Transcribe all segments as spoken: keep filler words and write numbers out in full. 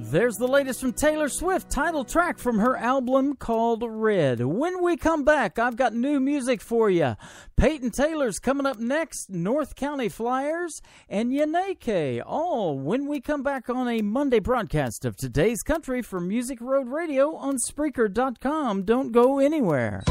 There's the latest from Taylor Swift, title track from her album called Red. When we come back, I've got new music for you. Peyton Taylor's coming up next, North County Flyers, and Yaneke, all when we come back on a Monday broadcast of Today's Country for Music Road Radio on Spreaker dot com. Don't go anywhere.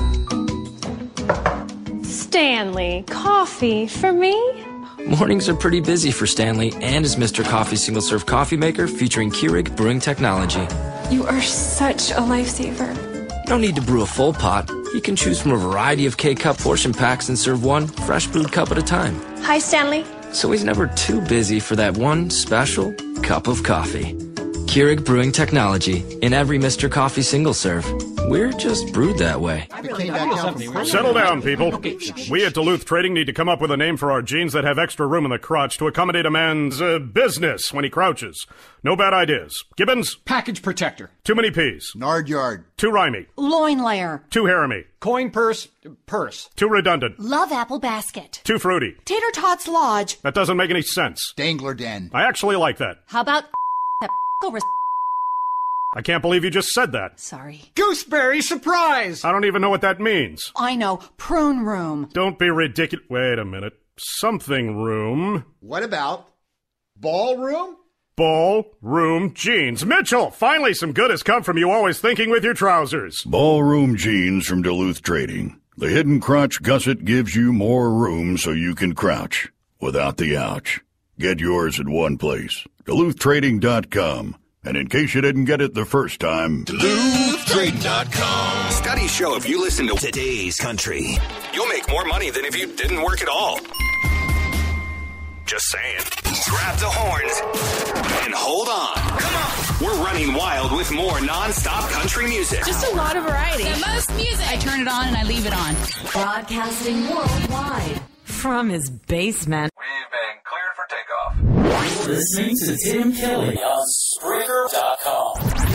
Stanley, coffee for me? Mornings are pretty busy for Stanley and his Mister Coffee single-serve coffee maker featuring Keurig brewing technology. You are such a lifesaver. You don't need to brew a full pot. You can choose from a variety of K-Cup portion packs and serve one fresh brewed cup at a time. Hi, Stanley. So he's never too busy for that one special cup of coffee. Keurig brewing technology in every Mister Coffee single-serve. We're just brewed that way. Settle down, people. We at Duluth Trading need to come up with a name for our jeans that have extra room in the crotch to accommodate a man's uh, business when he crouches. No bad ideas. Gibbons? Package protector. Too many P's. Nard yard. Too rhymey. Loin layer. Too haremy. Coin purse. Purse. Too redundant. Love apple basket. Too fruity. Tater tots lodge. That doesn't make any sense. Dangler den. I actually like that. How about that over? I can't believe you just said that. Sorry. Gooseberry surprise! I don't even know what that means. I know. Prune room. Don't be ridiculous. Wait a minute. Something room. What about ballroom? Ballroom jeans. Mitchell, finally some good has come from you always thinking with your trousers. Ballroom jeans from Duluth Trading. The hidden crotch gusset gives you more room so you can crouch without the ouch. Get yours at one place. Duluth Trading dot com. And in case you didn't get it the first time, Duluth Trading dot com. Studies show if you listen to Today's Country, you'll make more money than if you didn't work at all. Just saying. Grab the horns and hold on. Come on. We're running wild with more non-stop country music. Just a lot of variety. The most music. I turn it on and I leave it on. Broadcasting worldwide from his basement. We've been cleared for takeoff. You're listening to Tim Kelly on Spreaker dot com.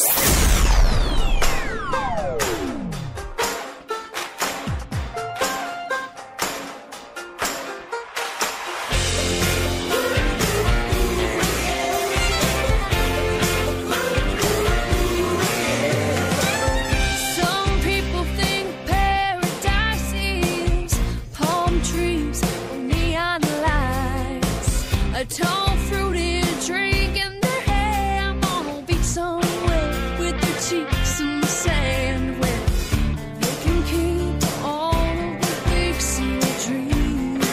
A tall fruited drink in their hand on a beach somewhere with their cheeks in the sand where they can keep all of their big sea dreams.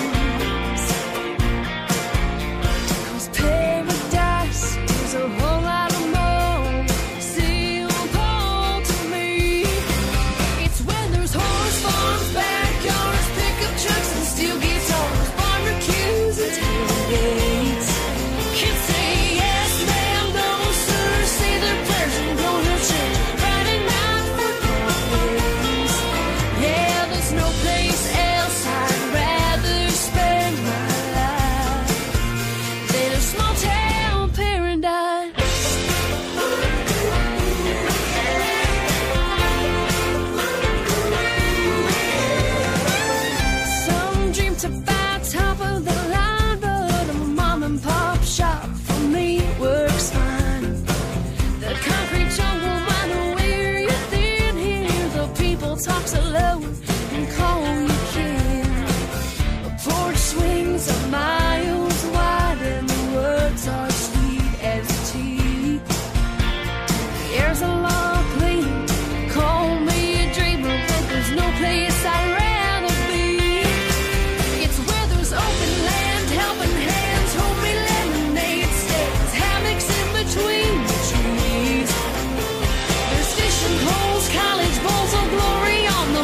'Cause paradise is a whole lot of more simple to me. It's when there's horse farms, backyards, pickup trucks, and steel guitars, barbecues and tailgates. Talks alone and call you kin. A porch swings a miles wide and the words are sweet as tea. The air's a lot clean. Call me a dreamer, but there's no place I'd rather be. It's where there's open land, helping hands, homemade lemonade stands, hammocks in between the trees. There's fishing holes, college bowls of glory on the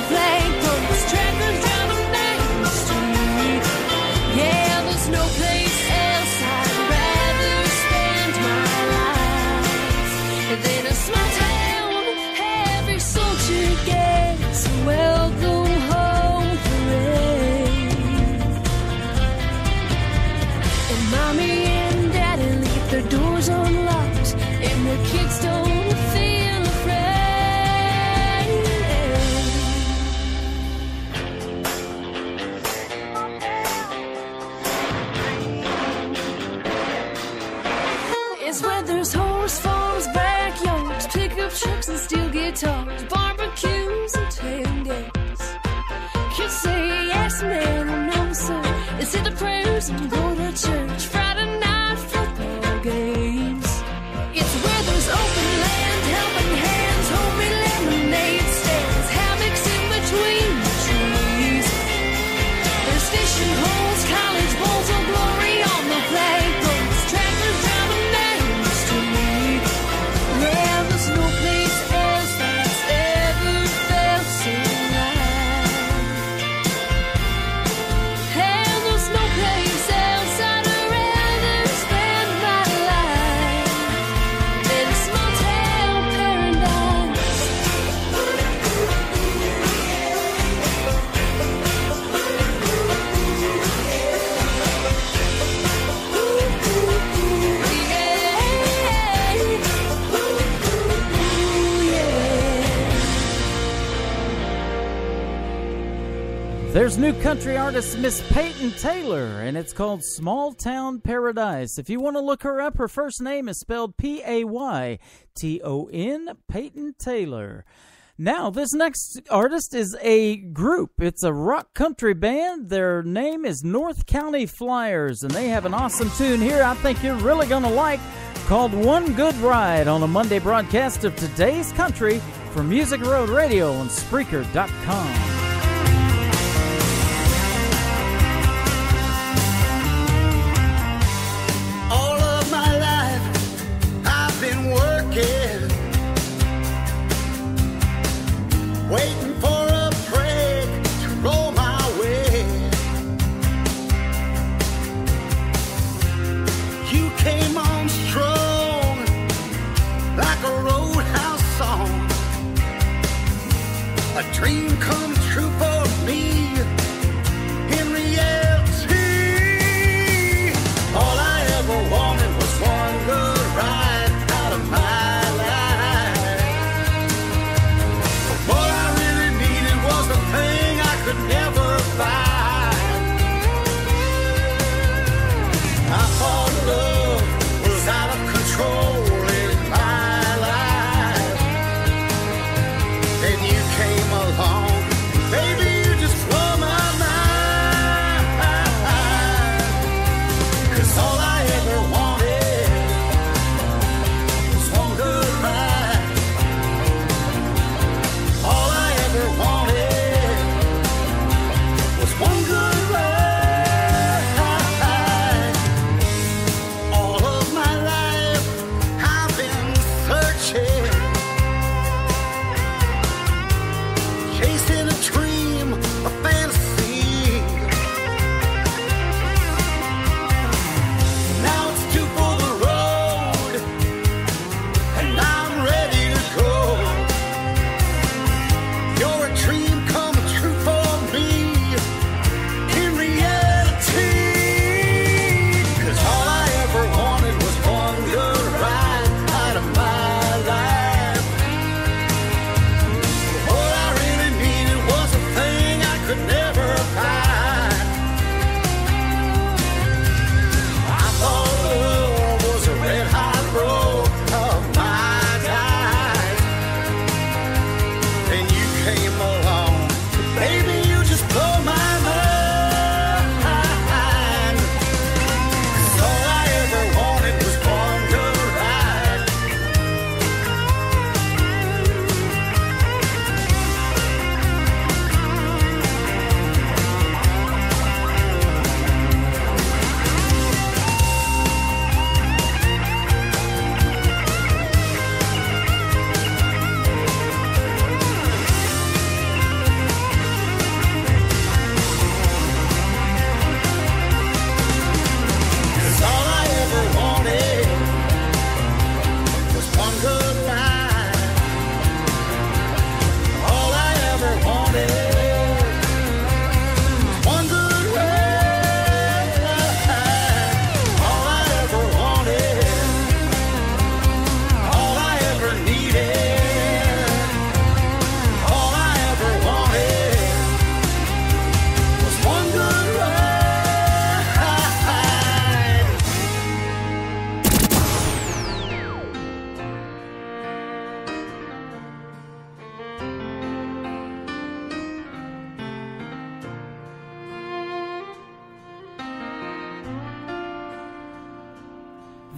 dance and go to church. Friday night football games. It's where there's open land, helping hands, homemade lemonade stands, hammocks in between the trees. There's fishing holes, college bowls of glory on the flagpoles, tractors driving down the street. Yeah, there's no place else that's ever felt so right. And there's no place else I'd rather spend my life than a small town paradise. There's new country artist Miss Peyton Taylor, and it's called Small Town Paradise. If you want to look her up, her first name is spelled P A Y T O N, Peyton Taylor. Now, this next artist is a group. It's a rock country band. Their name is North County Flyers, and they have an awesome tune here I think you're really going to like called One Good Ride on a Monday broadcast of Today's Country from Music Road Radio and Spreaker dot com. All of my life I've been working, waiting for a break to roll my way. You came on strong like a roadhouse song, a dream come true for me. In reality, all I ever wanted was one good ride out of my life. But what I really needed was the thing I could never buy. I thought love was out of control in my life. Then you came along, baby, you just blow my mind. 'Cause all I ever wanted was one good ride. All I ever wanted was one good ride. All of my life I've been searching, chasing a dream, a fantasy. Now it's two for the road, and I'm ready to go. You're a dream come true for me. In reality, 'cause all I ever wanted was one good ride out of my life. What I really needed was a thing I could never buy. I thought love was a red hot road of my life. Then you came along, baby, you just blow my mind. 'Cause all I ever wanted was one good ride.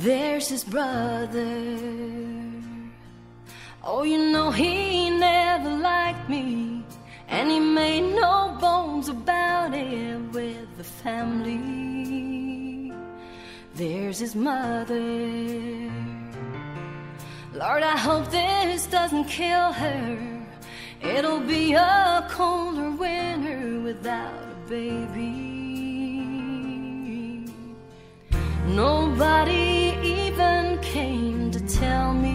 There's his brother. Oh, you know he never liked me, and he made no bones about it with the family. There's his mother. Lord, I hope this doesn't kill her. It'll be a colder winter without a baby. Nobody even came to tell me.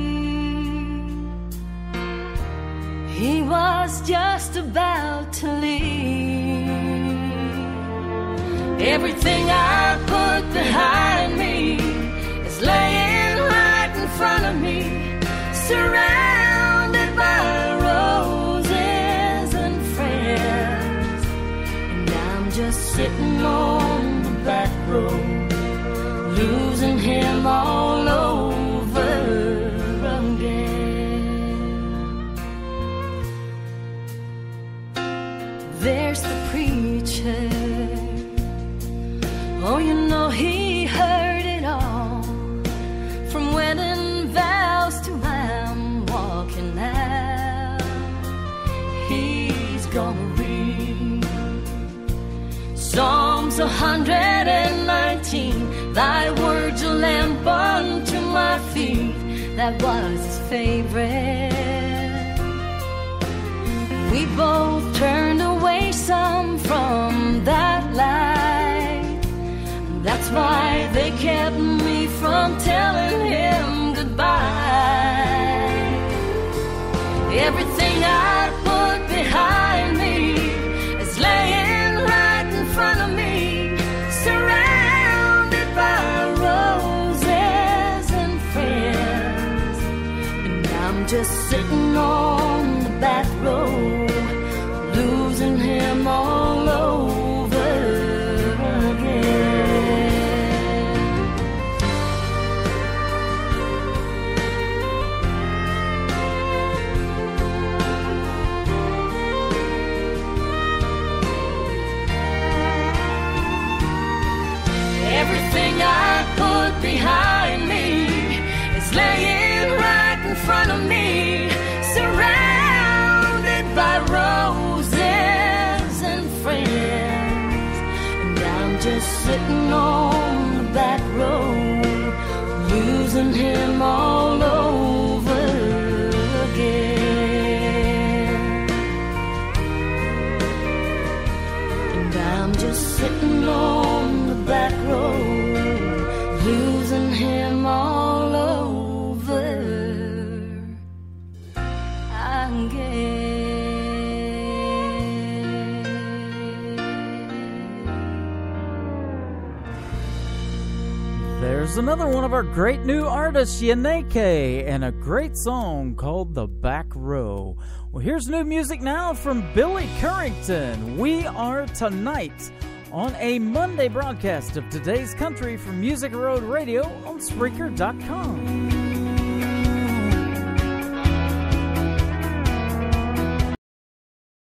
He was just about to leave. Everything I put behind me is laying right in front of me, surrounded by roses and friends. And I'm just sitting on the back row, losing him all over again. There's the preacher. Oh, you know he heard it all, from wedding vows to I'm walking out. He's gonna read Psalms one hundred nineteen. Thy words a lamp unto my feet. That was his favorite. We both turned away some from that light. That's why they kept me from telling him goodbye. Everything I put behind me is laying right in front of me, surrounded by roses and friends. And I'm just sitting on the back row, losing him all over again. Everything I put behind me is laying right in front of me, surrounded by roses and friends. And I'm just sitting on the back row, losing him all over again. And I'm just sitting on the back row, losing him all over again. There's another one of our great new artists, Yaneke, and a great song called The Back Row. Well, here's new music now from Billy Currington. We Are Tonight, on a Monday broadcast of Today's Country from Music Road Radio on Spreaker dot com.